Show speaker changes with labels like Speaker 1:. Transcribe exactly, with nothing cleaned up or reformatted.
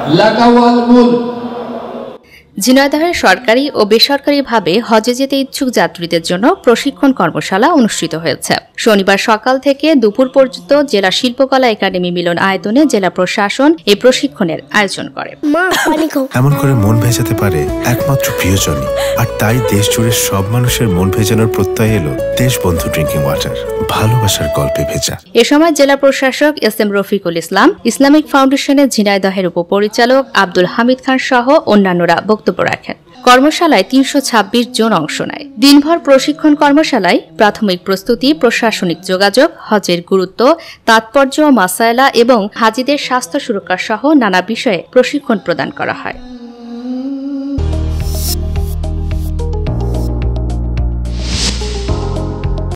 Speaker 1: ঝিনাইদহের সরকারি ও বেসরকারিভাবে হজে যেতে ইচ্ছুক যাত্রীদের জন্য প্রশিক্ষণ কর্মশালা অনুষ্ঠিত হয়েছে। শনিবার সকাল থেকে দুপুর পর্যন্ত জেলা শিল্পকলা একাডেমি মিলন আয়তনে জেলা প্রশাসন এই প্রশিক্ষণের আয়োজন করে।
Speaker 2: এমন করে মন ভেজাতে পারে একমাত্র প্রিয়জনই, আর তাই দেশ জুড়ে সব মানুষের মন ভেজানোর প্রত্যয় এলো দেশবন্ধু ড্রিঙ্কিং ওয়াটার, ভালোবাসার গল্পে ভেজা।
Speaker 1: এ সময় জেলা প্রশাসক S M Rafiqul Islam, Islamic ফাউন্ডেশনের ঝিনাইদহের উপপরিচালক আব্দুল হামিদ খান সহ অন্যান্যরা বক্তব্য রাখেন। কর্মশালায় তিনশো ছাব্বিশ জন অংশ নেয়। দিনভর প্রশিক্ষণ কর্মশালায় প্রাথমিক প্রস্তুতি, প্রশাসনিক যোগাযোগ, হজের গুরুত্ব, তাৎপর্য, মাসায়লা এবং হাজিদের স্বাস্থ্য সুরক্ষা সহ নানা বিষয়ে প্রশিক্ষণ প্রদান করা হয়।